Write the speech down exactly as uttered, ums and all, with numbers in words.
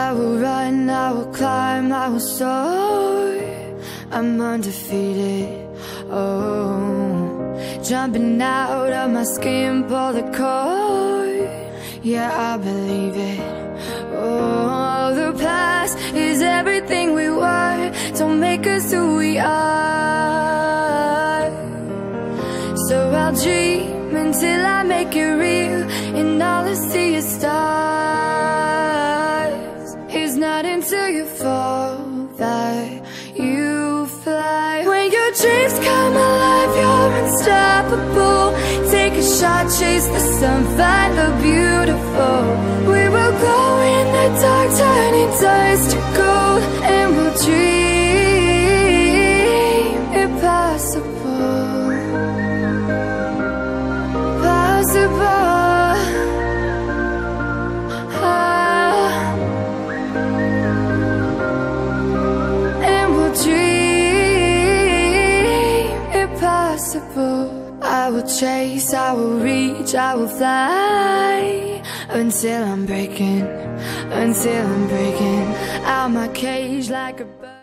I will run, I will climb, I will soar. I'm undefeated, oh. Jumping out of my skin, pull the cord. Yeah, I believe it. Oh, the past is everything we were. Don't make us who we are. So I'll dream until I make it real, and all I see is stars. It's not until you fall that you fly. When your dreams come alive, you're unstoppable. Take a shot, chase the sun, find the beautiful. We will go in the dark, turning dust to gold, and we'll dream impossible. Possible. Ah. And we'll dream impossible. I will chase, I will reach, I will fly, until I'm breaking, until I'm breaking out my cage like a bird.